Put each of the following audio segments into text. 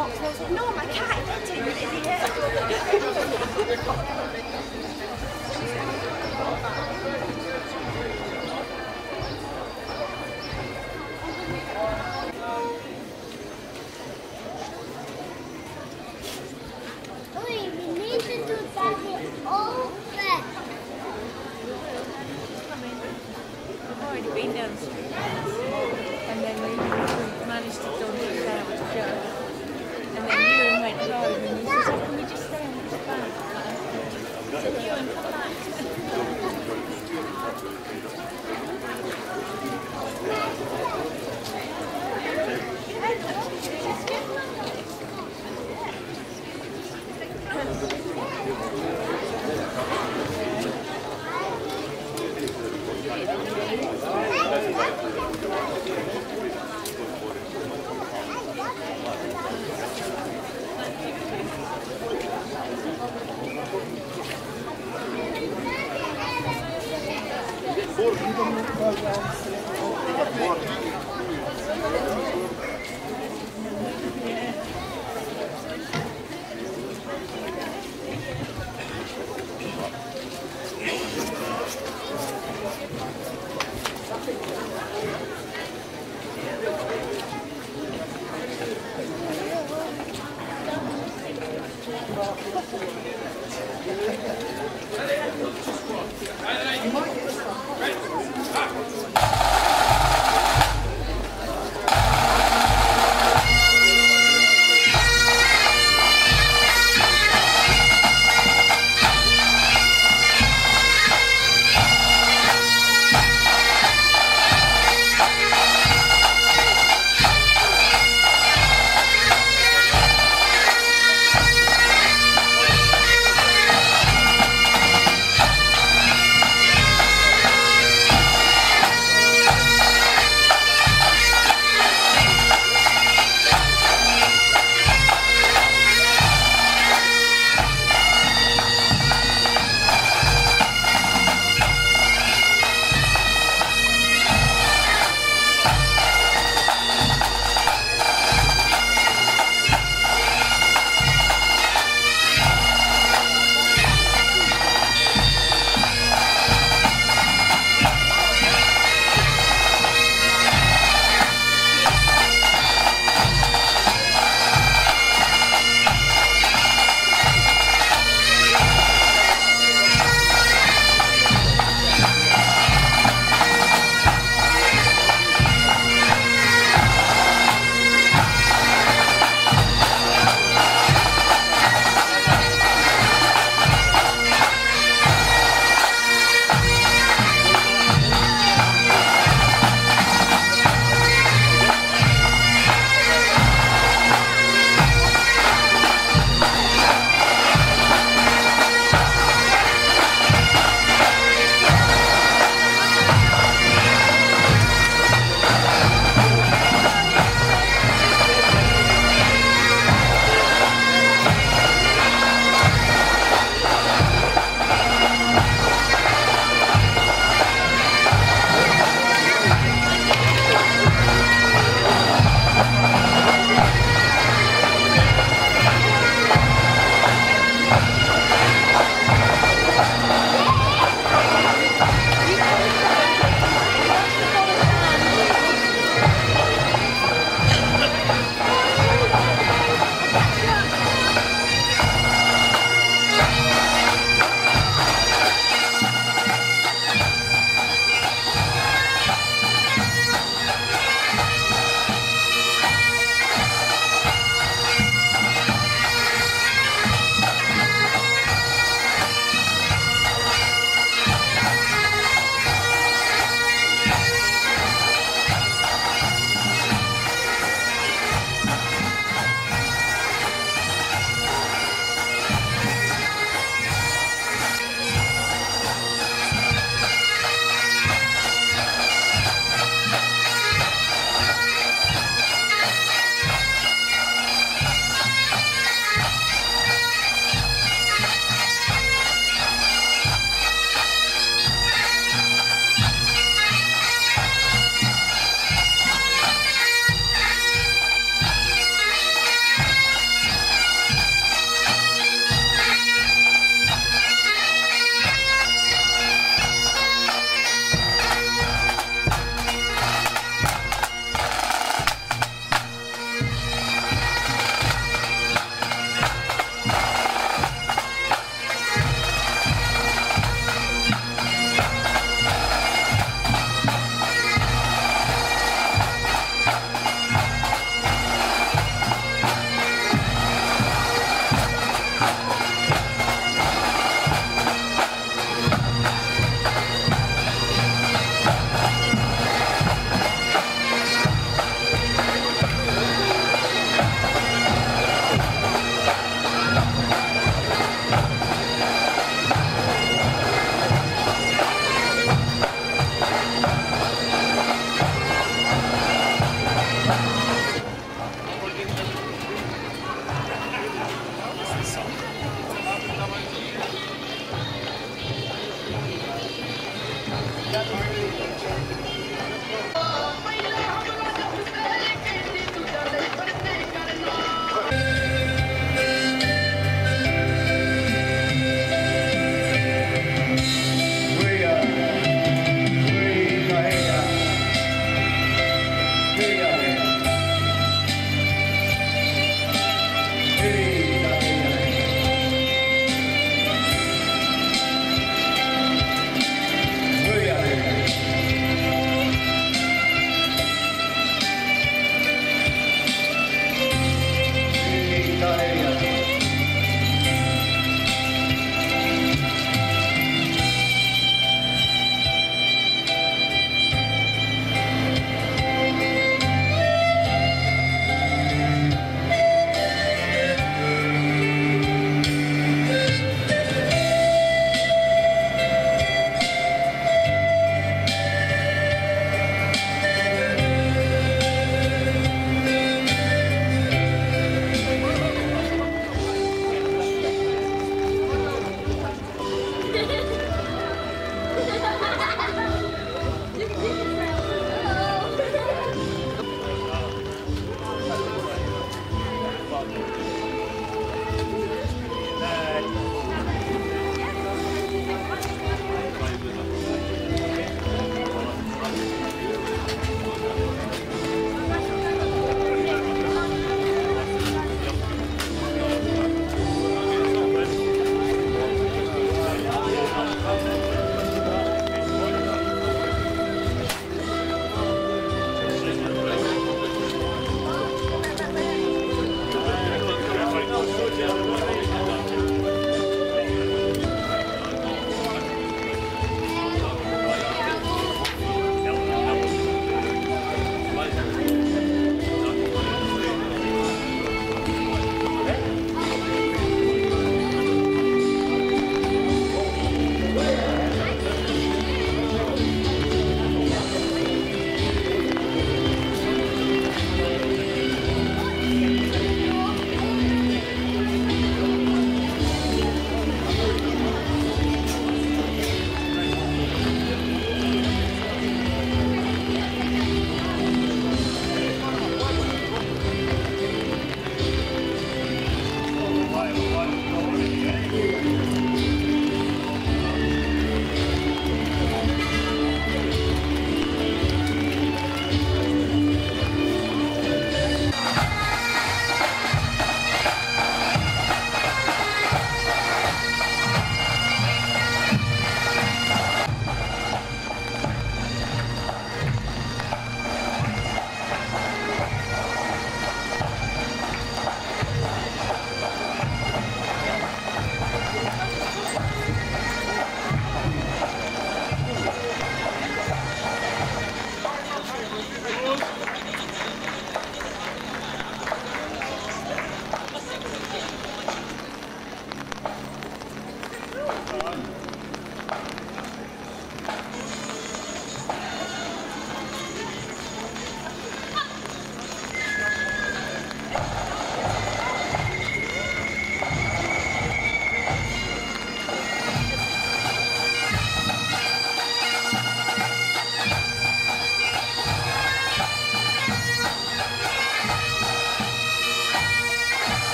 box and I was like, no, my cat ate it, you idiot. Been down the street and then we managed to dodge it down to go and then Ewan went home and he said, oh, can we just stay on this back? I said, Ewan, come back.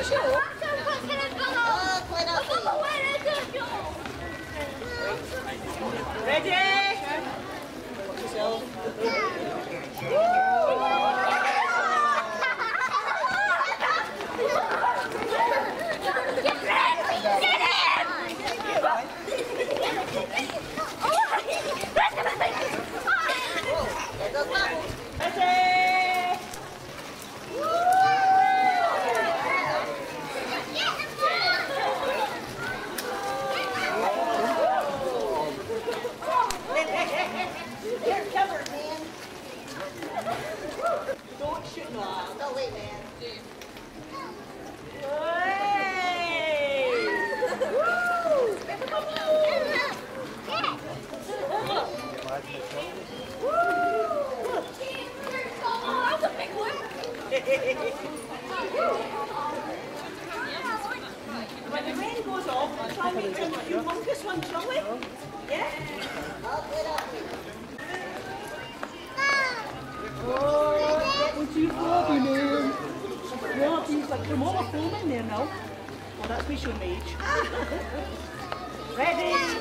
Ready? Watch yourself. You're covered, man. Don't shoot me. Don't wait, man. When the rain goes off, we'll try and make a humongous one, shall we? Yeah? Oh, it's getting too floppy, man. Yeah, things like there's more foam in there now. Well, that's me showing my age. Ready?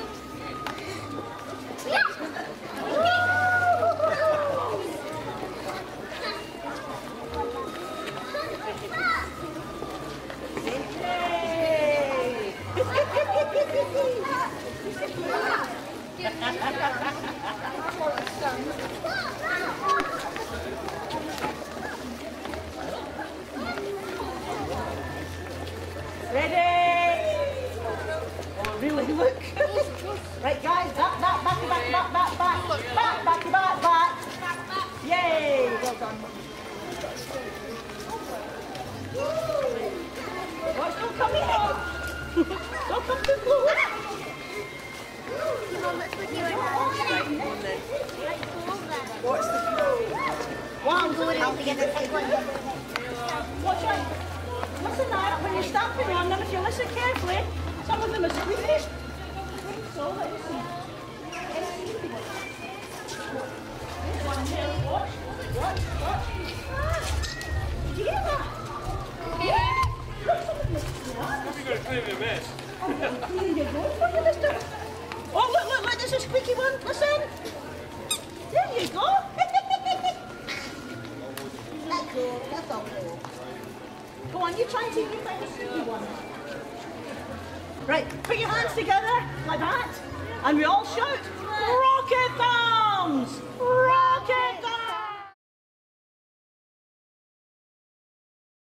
Ready? Oh, really? Look. Right, guys. Back. Yay! Well done. Oh, don't come in. Don't come too close. What's the one going out together? Watch out. Listen that when you're stamping on them, if you listen carefully, some of them are squeezed. So let's see. Watch. Did you hear that? Yeah. You're going to clean me a mess. Oh, look, there's a squeaky one. Listen. There you go. That's cool. That's all cool. Go on, you try and see if you find a squeaky one. Right, put your hands together like that, and we all shout, Rocket Thumbs!